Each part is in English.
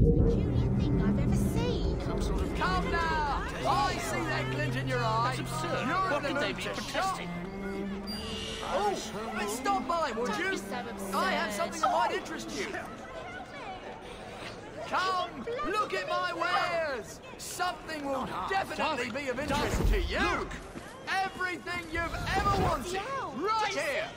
peculiar thing I've ever seen. Come now! I see that glint in your eye. That's absurd. You're What in could the they mood be to protesting? Oh, but stop by, would Don't you? be so absurd. I have something that might interest you. Come, look at my wares. Something will definitely be of interest to you. Everything you've ever wanted, right here.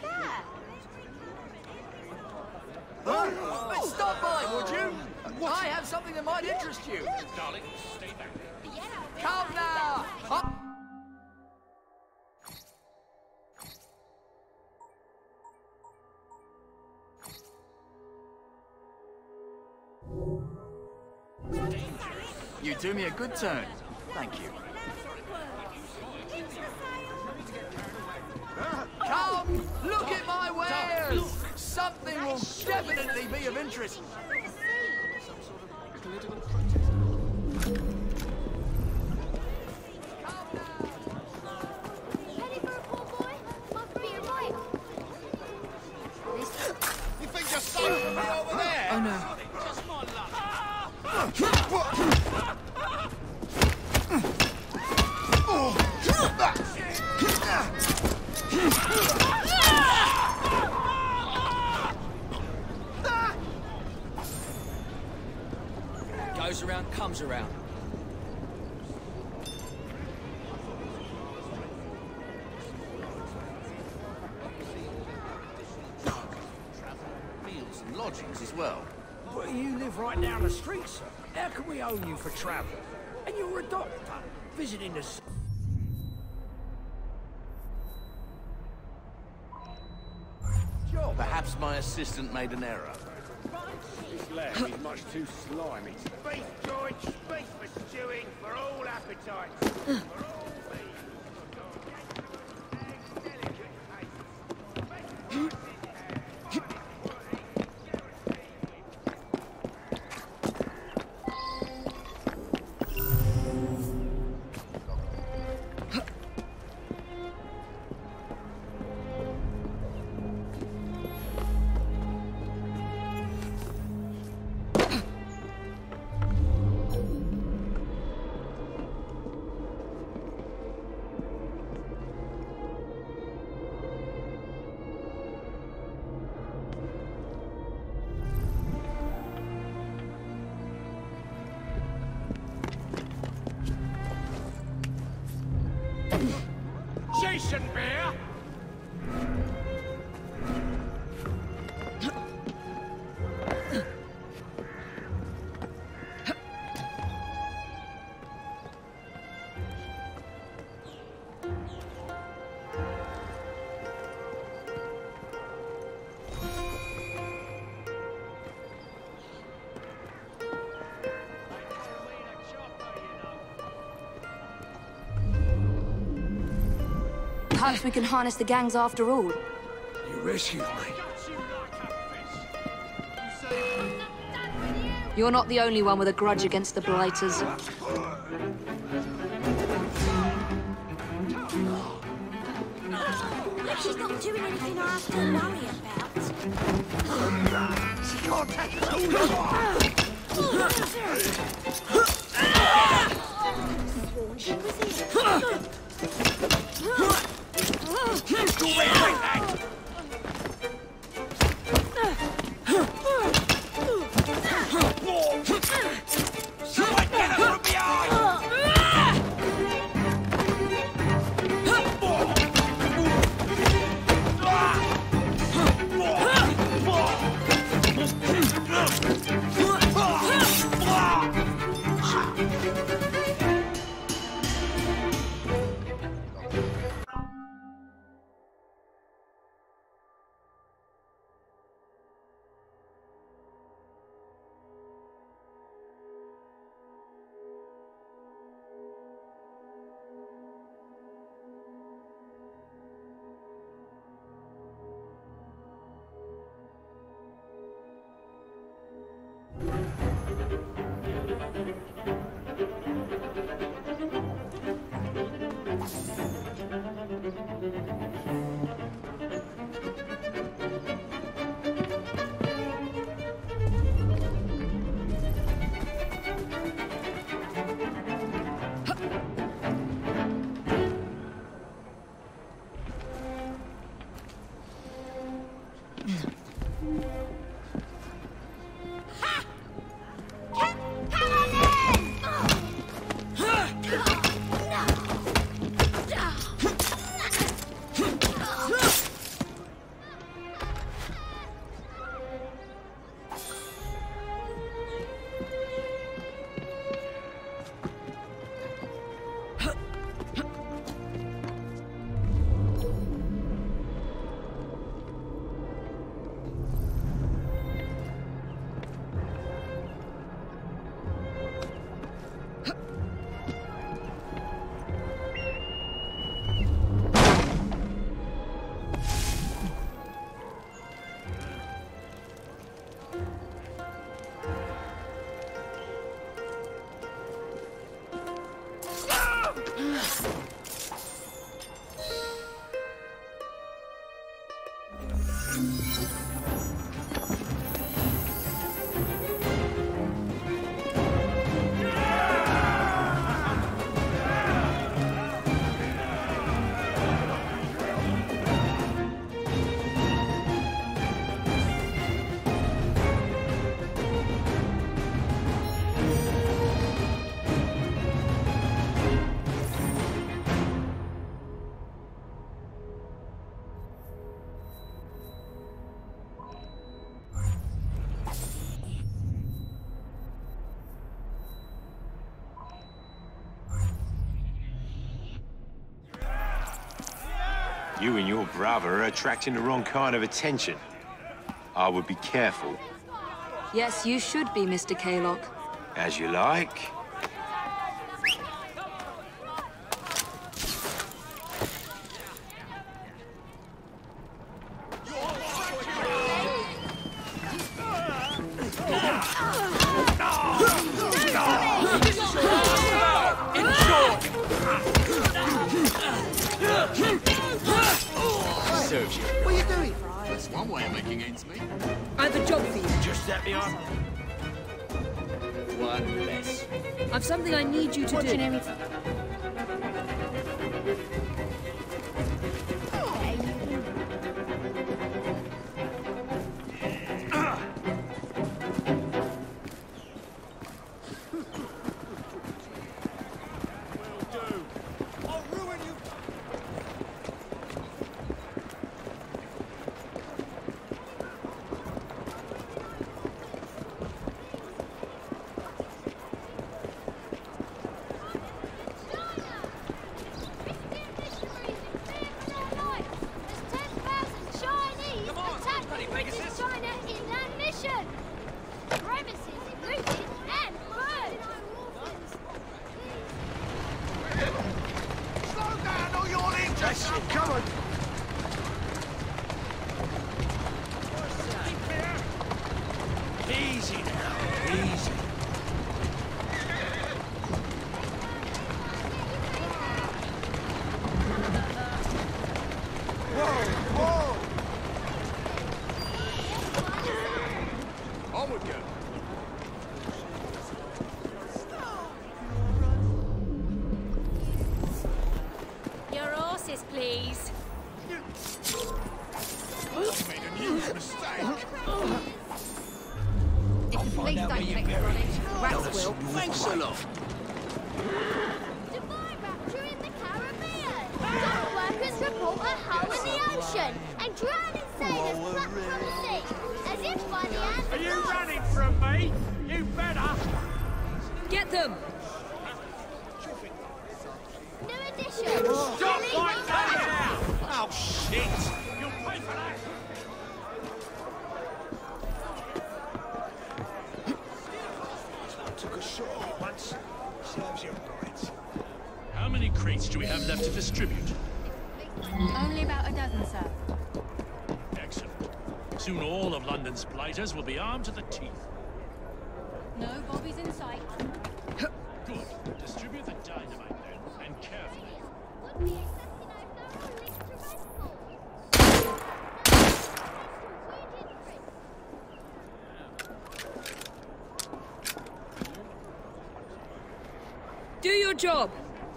But stop by, would you? I have something that might interest you. Darling, stay back. Come now. You do me a good turn. Thank you. Come, look at my wares. Something will definitely be of interest. Ready for a poor boy? Must be a right. You think you're safe from me over there? Oh no. Goes around, comes around. Meals and lodgings as well. But you live right down the street, sir. How can we own you for travel? And you're a doctor, visiting the... Perhaps my assistant made an error. This lamb is much too slimy. Beef joints, beef for stewing, for all appetites. For all Jason Bear! Perhaps we can harness the gangs after all. You rescued me. You're not the only one with a grudge against the Blighters. She's not doing anything I have to worry about. She can't take it Sworn she was here. Someone get her from behind! You and your brother are attracting the wrong kind of attention. I would be careful. Yes, you should be, Mr. Kaylock. As you like. Serves you. What are you doing? That's one way of making ends meet. I have a job for you. Just that behind. One less. I've something I need you to do. Come on. Easy now, easy. Onward, go. Your horses, please. You made a huge mistake. If the police don't take the knowledge, rats will. Thanks a lot. Dubai rapture in the Caribbean. Dock workers report a hole in the ocean and drowning sailors plucked from the sea, as if by the hand Are of you God. running from me? You better. Get them! New edition. Stop Really like not that! Oh, shit! You'll pay for that. Took a shot at once. Serves you right. How many crates do we have left to distribute? Only about a dozen, sir. Excellent. Soon all of London's blighters will be armed to the teeth. No bobbies in sight. Good. Distribute the dynamite then, and carefully. Would be accepting over a Do your job!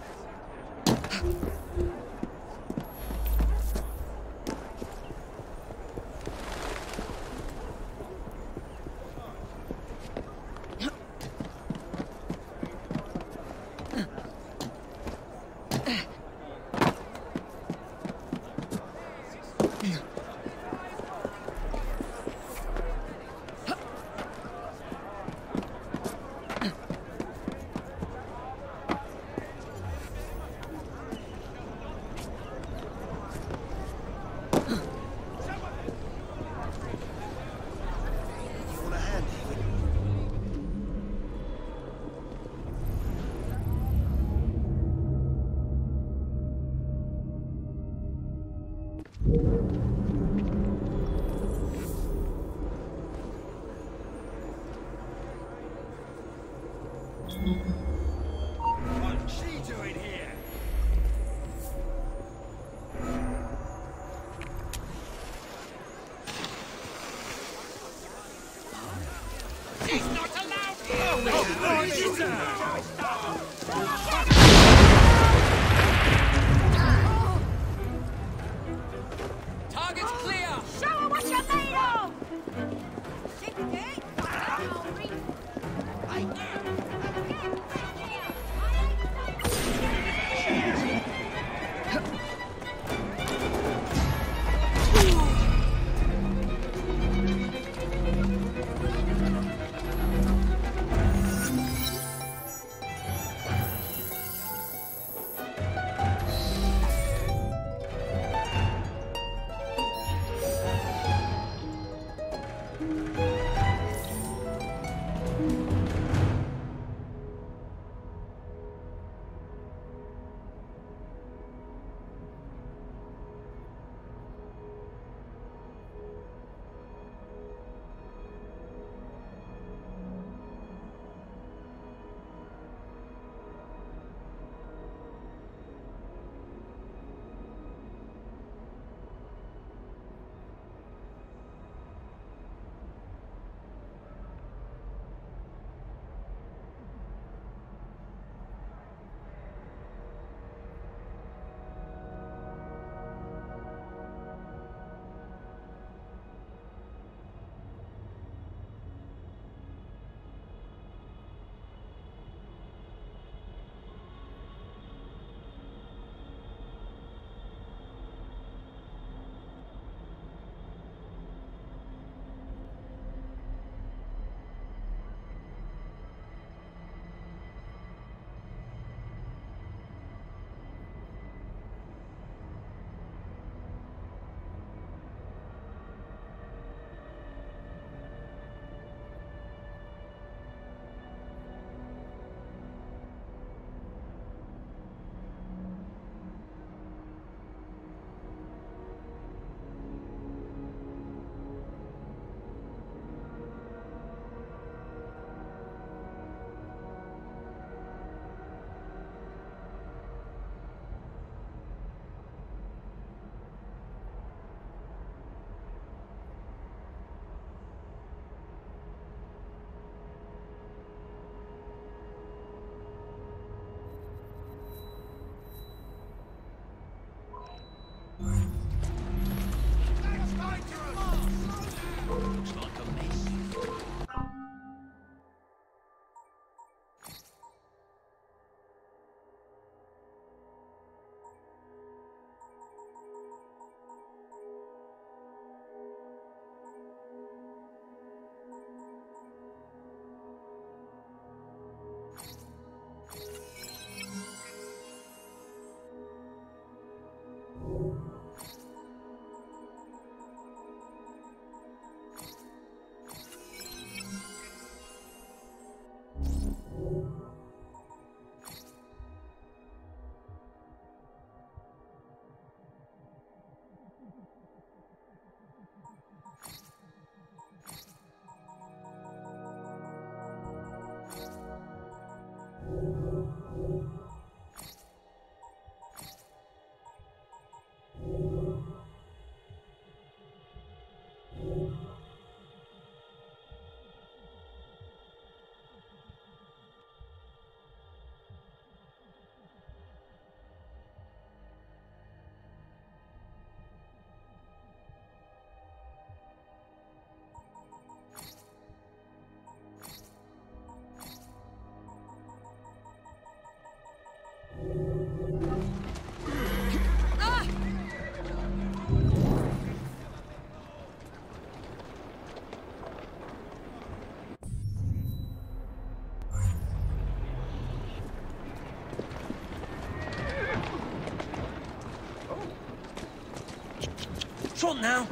You want a hand here? What's she doing here? He's not allowed here! Target's clear! Show her what you're made of! Shake it! Trot now.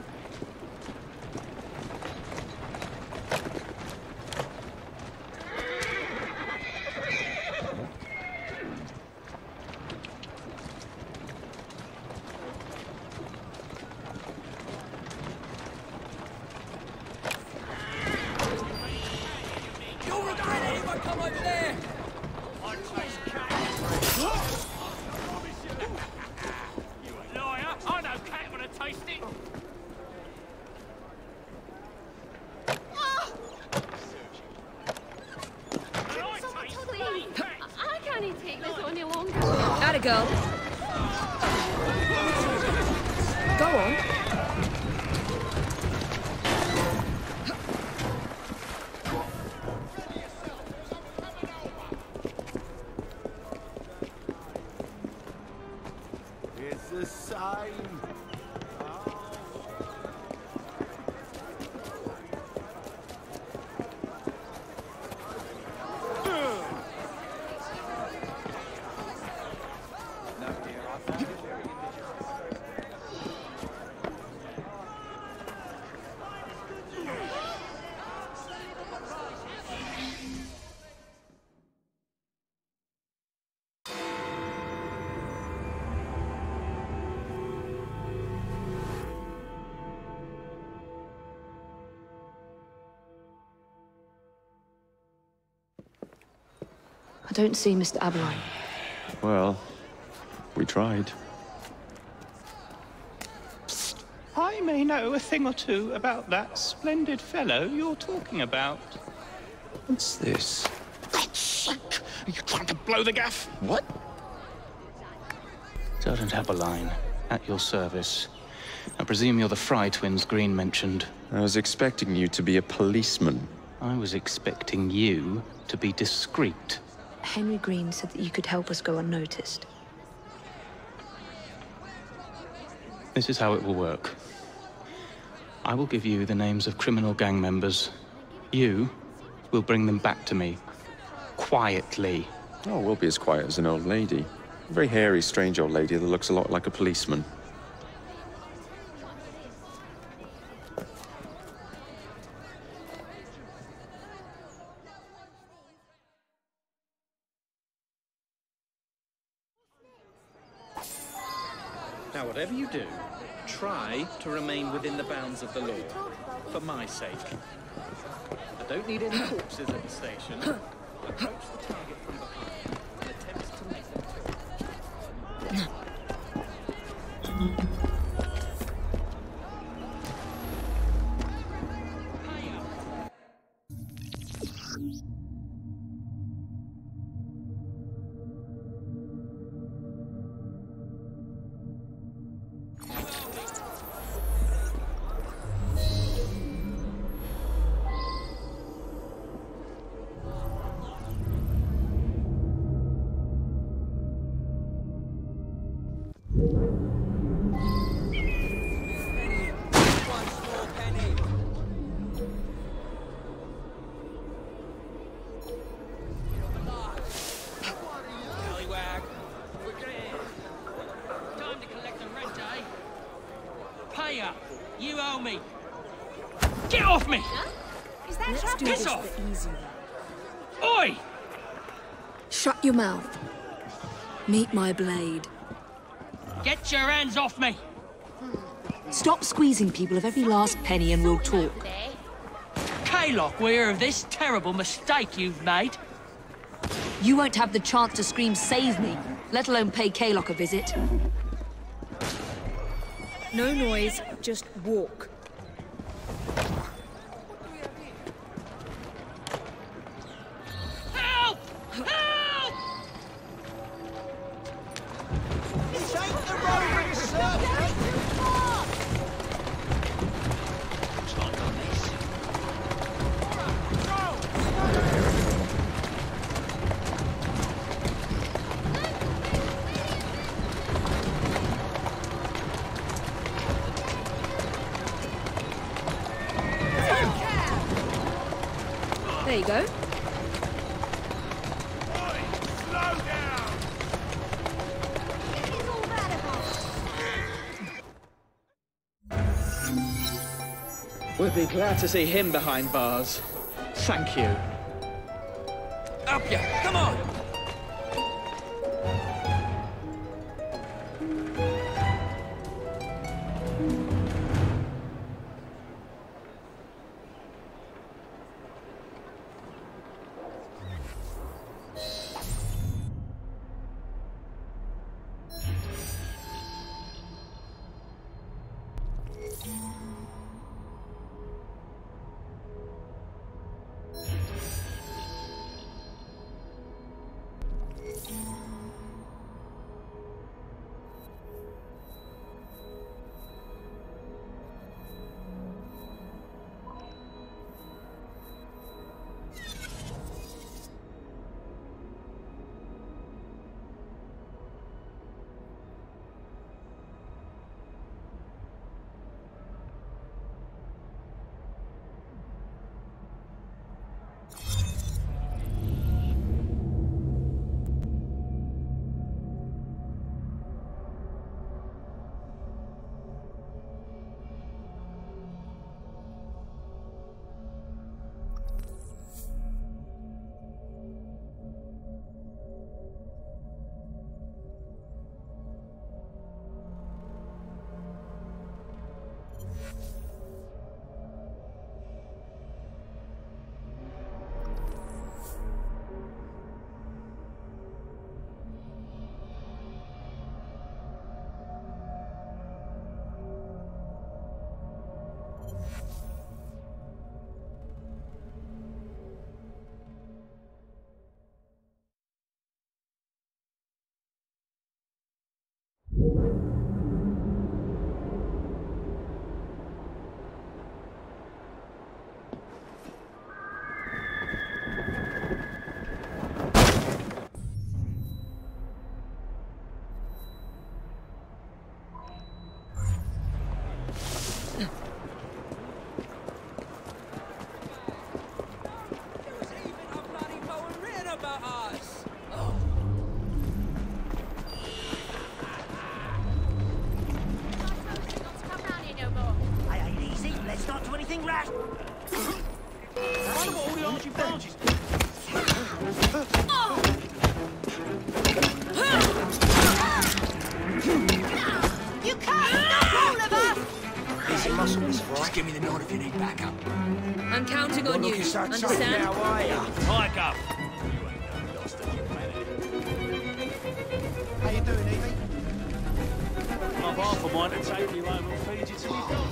You'll regret it if I come over there! You a liar! I know cat when I taste it! Please, I can't take this any longer. Atta girl. Go on. It's the same. I don't see Mr. Aberline. Well, we tried. I may know a thing or two about that splendid fellow you're talking about. What's this? God's sake! Are you trying to blow the gaff? What? Sergeant Aberline, at your service. I presume you're the Fry twins Green mentioned. I was expecting you to be a policeman. I was expecting you to be discreet. Henry Green said that you could help us go unnoticed. This is how it will work. I will give you the names of criminal gang members. You will bring them back to me. Quietly. Oh, we'll be as quiet as an old lady. A very hairy, strange old lady that looks a lot like a policeman. Now, whatever you do, try to remain within the bounds of the law, for my sake. I don't need any corpses at the station. Approach the target from behind and attempt to make them talk. You owe me. Get off me! Is that Let's do Piss this off! the easy way. Oi! Shut your mouth. Meet my blade. Get your hands off me! Stop squeezing people of every last penny and we'll talk. Kaylock, we hear of this terrible mistake you've made. You won't have the chance to scream save me, let alone pay Kaylock a visit. No noise, just walk. Help! Help! This ain't the roving circus! There you go. Slow down! What is all that about? would be glad to see him behind bars. Thank you. Up ya! Come on! Just give me the nod if you need backup. I'm counting on you. Understand? Now, are ya? Hike up. How you doing, Evie? I've half a mind to take you home and feed you to your dogs.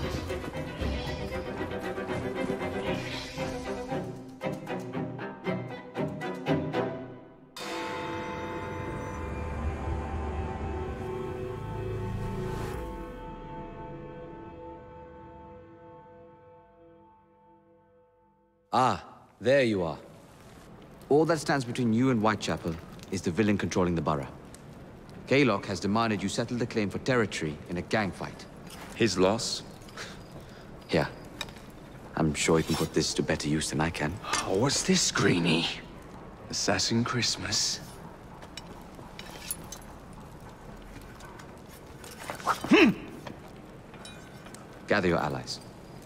Ah, there you are. All that stands between you and Whitechapel is the villain controlling the borough. Kaylock has demanded you settle the claim for territory in a gang fight. His loss? Yeah. I'm sure he can put this to better use than I can. Oh, what's this, Greenie? Assassin Christmas? Gather your allies.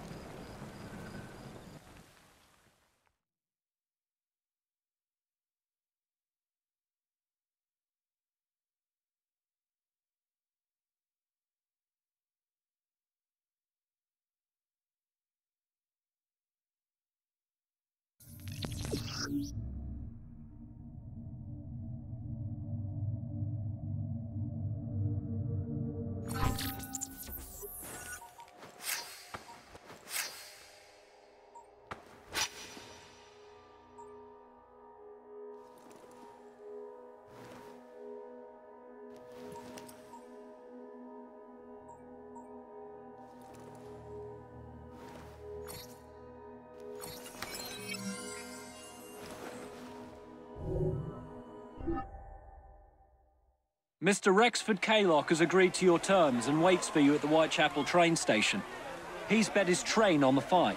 Mr. Rexford Kaylock has agreed to your terms and waits for you at the Whitechapel train station. He's bet his train on the fight.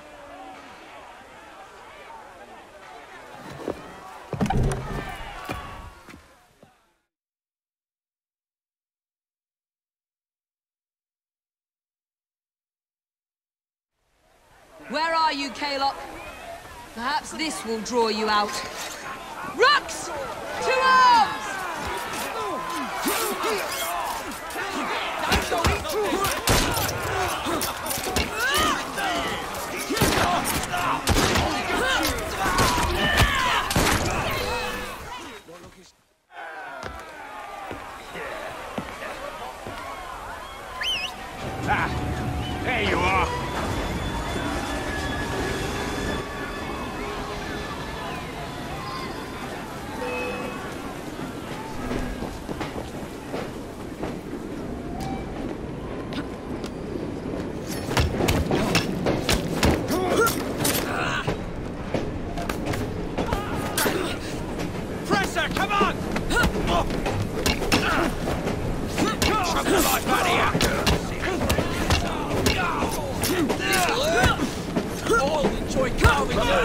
Where are you, Kaylock? Perhaps this will draw you out. Rooks! To arms! Ah, there you are. Presser, come on! Chuck the life out of here! All enjoy carving you!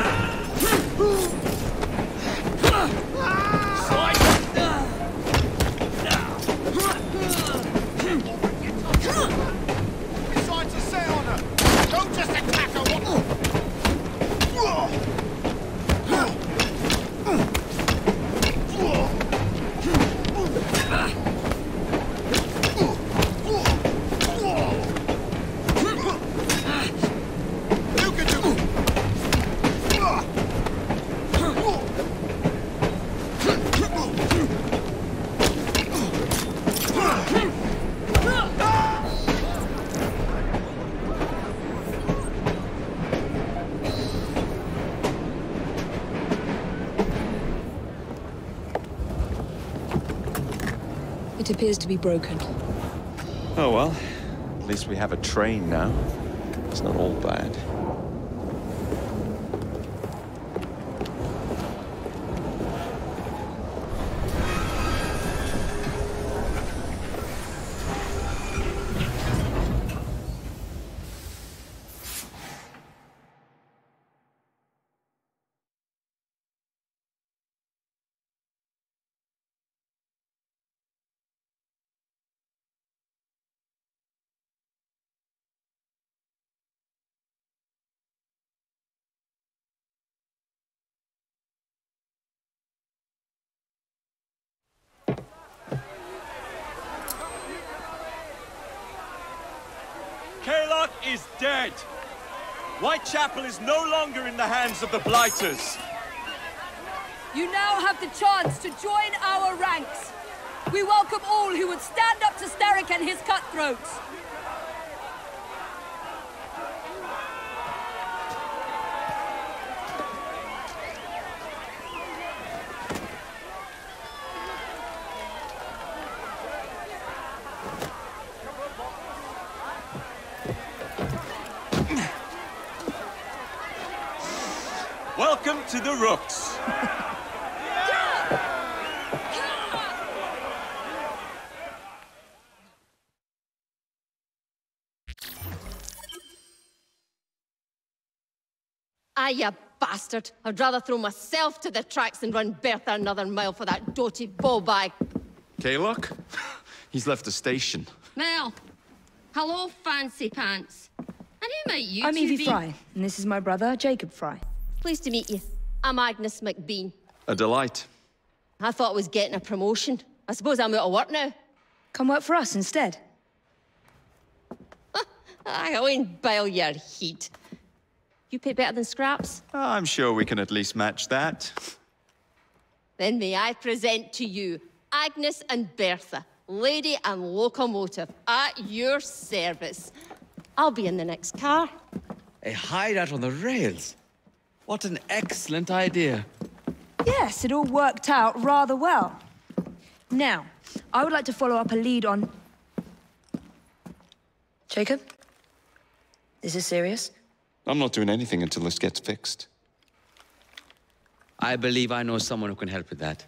Slide! Decide to set on her. Don't just attack her. It appears to be broken. Oh well, at least we have a train now. It's not all bad. Kaylock is dead! Whitechapel is no longer in the hands of the Blighters! You now have the chance to join our ranks. We welcome all who would stand up to Starrick and his cutthroats. Welcome to the Rooks! Ah, you bastard! I'd rather throw myself to the tracks than run Bertha another mile for that doty ball-bag. Kaylock? He's left the station. Mel! Hello, fancy pants. And who might you I'm two Evie be? Fry, and this is my brother, Jacob Fry. Pleased to meet you. I'm Agnes McBean. A delight. I thought I was getting a promotion. I suppose I'm out of work now. Come work for us instead. I won't bile your heat. You pay better than scraps? I'm sure we can at least match that. Then may I present to you Agnes and Bertha, lady and locomotive, at your service. I'll be in the next car. A hideout on the rails. What an excellent idea. Yes, it all worked out rather well. Now, I would like to follow up a lead on... Jacob? Is this serious? I'm not doing anything until this gets fixed. I believe I know someone who can help with that.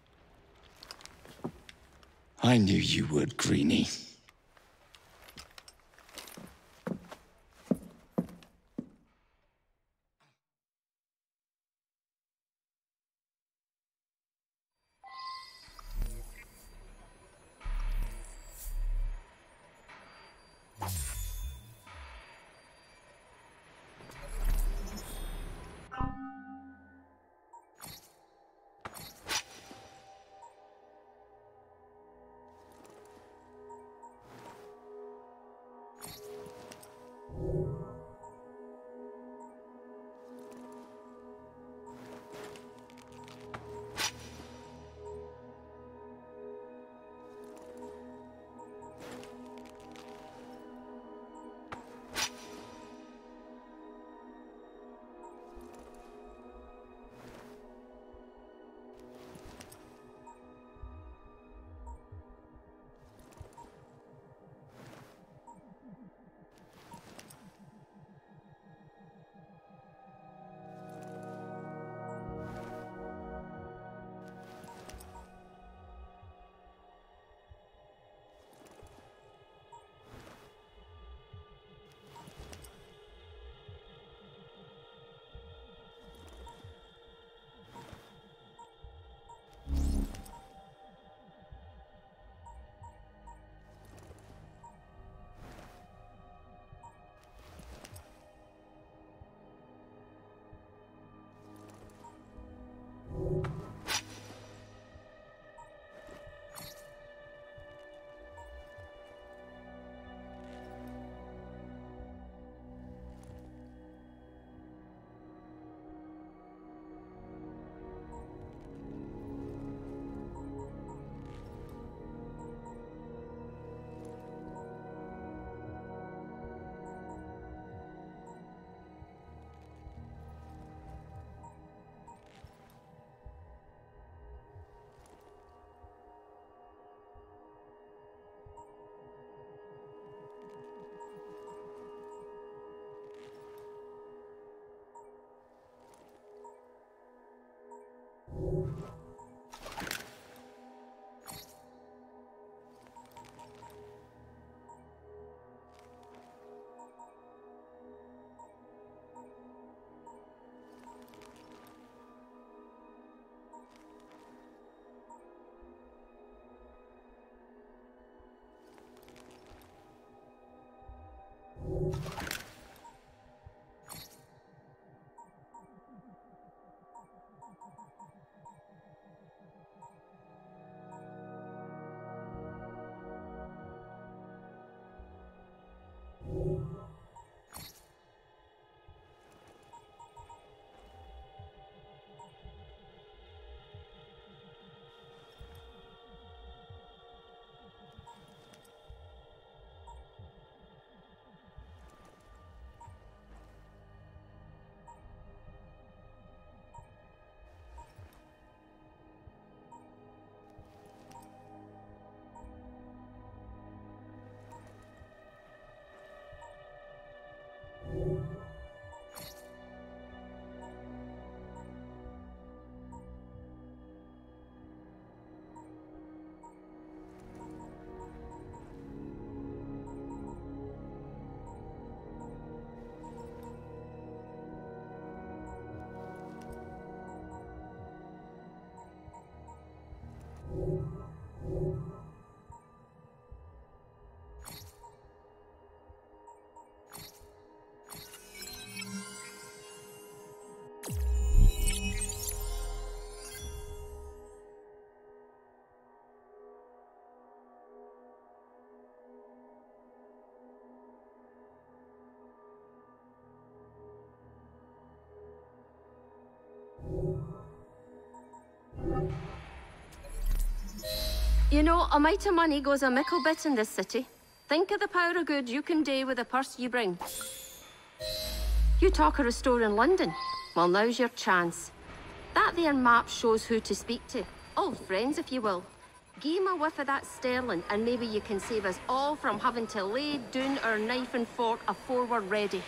I knew you would, Greenie. You know, a mite of money goes a mickle bit in this city. Think of the power of good you can do with the purse you bring. You talk of a store in London. Well, now's your chance. That there map shows who to speak to. Old friends, if you will. Give 'em a whiff of that sterling, and maybe you can save us all from having to lay down our knife and fork afore we're ready.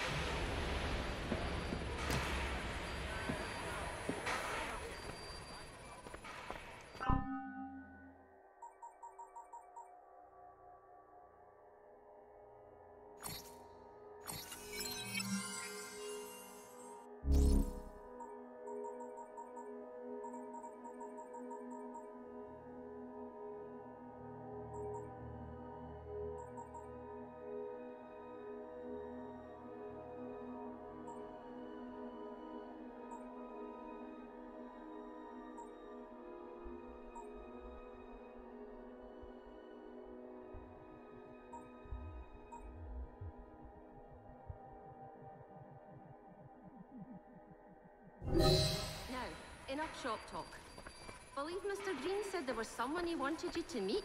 Now, enough shop talk. Believe Mr. Green said there was someone he wanted you to meet?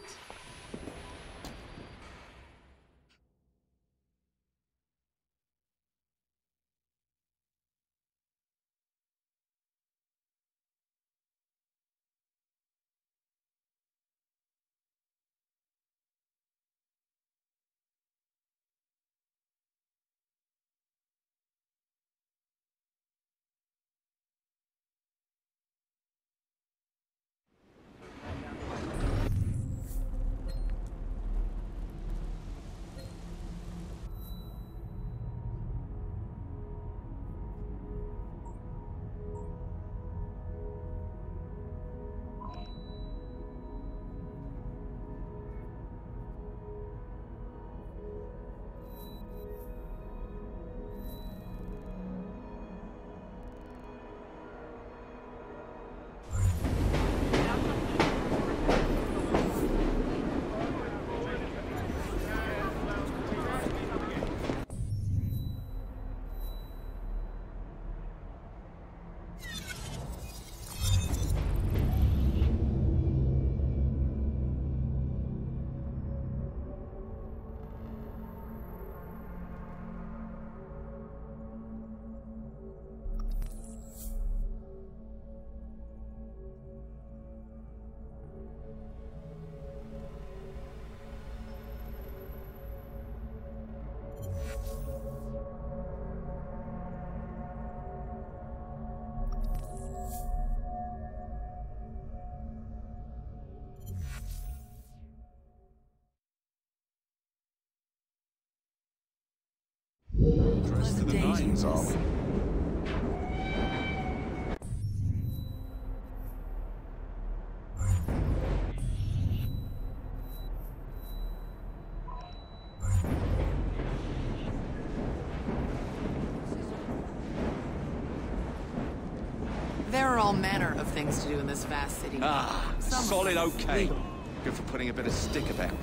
Dressed to the nines, are we? all manner of things to do in this vast city. Ah, Some solid of them okay. legal. Good for putting a bit of stick about.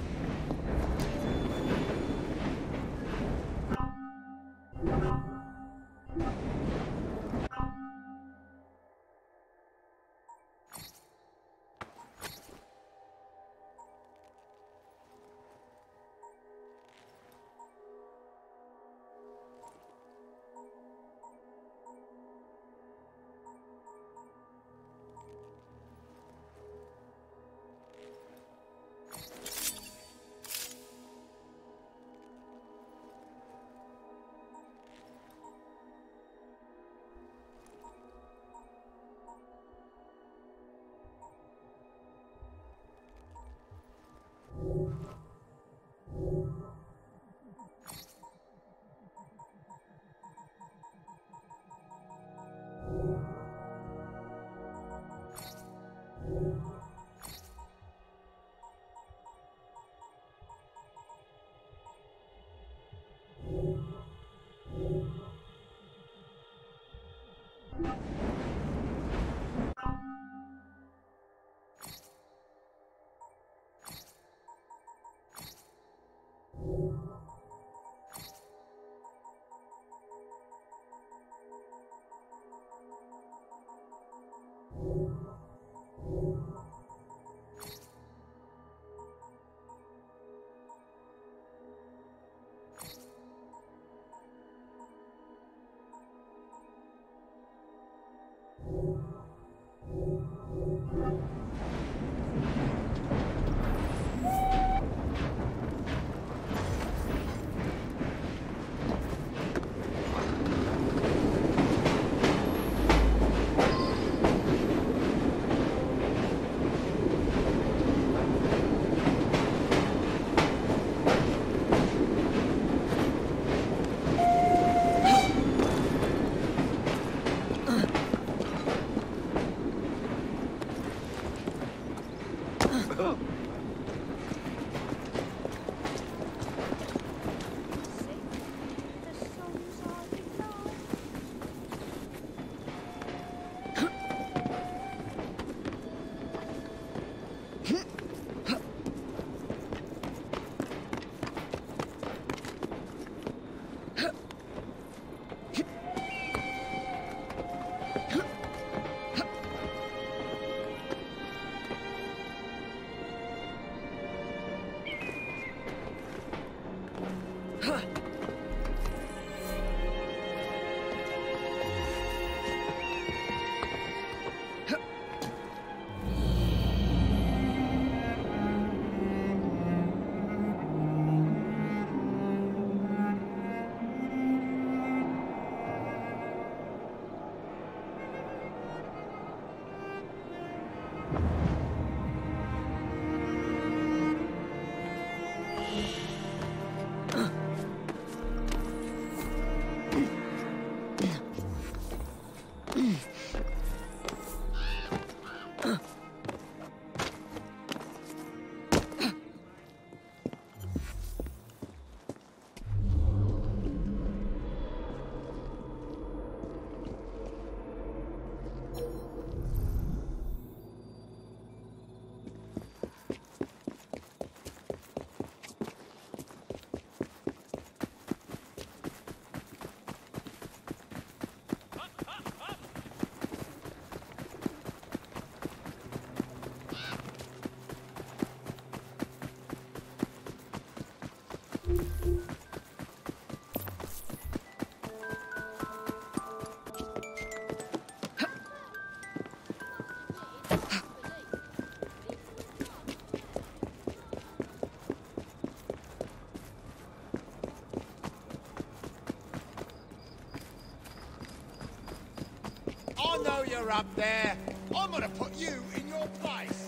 I know you're up there. I'm gonna put you in your place.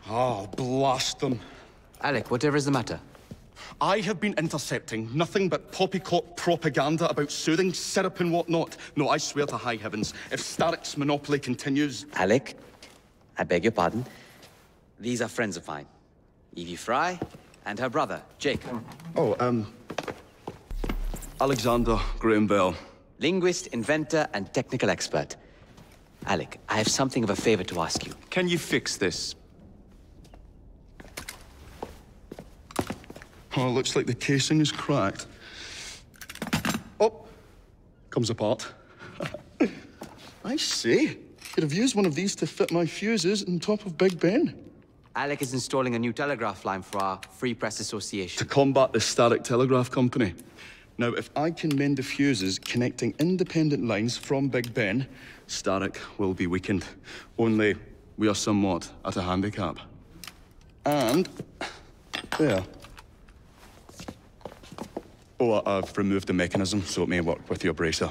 Oh, blast them. Alec, whatever is the matter? I have been intercepting nothing but poppycock propaganda about soothing syrup and whatnot. No, I swear to high heavens, if Starrick's monopoly continues... Alec, I beg your pardon. These are friends of mine. Evie Fry and her brother, Jake. Oh, Alexander Graham Bell. Linguist, inventor, and technical expert. Alec, I have something of a favor to ask you. Can you fix this? Oh, looks like the casing is cracked. Oh, comes apart. I see. Could have used one of these to fit my fuses on top of Big Ben. Alec is installing a new telegraph line for our Free Press Association. To combat the Starrick Telegraph Company. Now, if I can mend the fuses connecting independent lines from Big Ben, Starrick will be weakened. Only, we are somewhat at a handicap. And... there. Oh, I've removed the mechanism, so it may work with your bracer.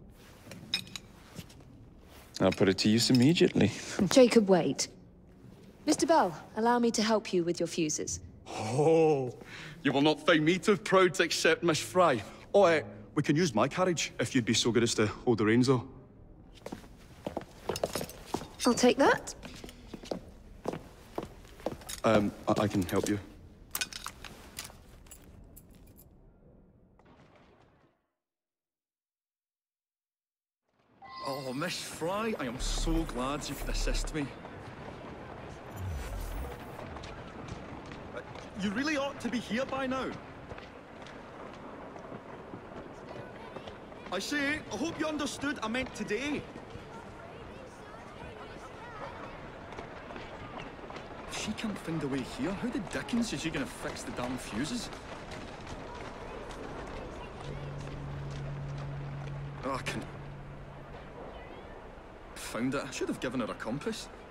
I'll put it to use immediately. Jacob, wait. Mr. Bell, allow me to help you with your fuses. Oh, you will not find me too proud to accept Miss Fry. Oh, we can use my carriage, if you'd be so good as to hold the reins, though. I'll take that. I can help you. Oh, Miss Fry, I am so glad you could assist me. You really ought to be here by now. I say, I hope you understood I meant today. If she can't find a way here, how the dickens is she gonna fix the damn fuses? Oh, I can... Found it. I should have given her a compass.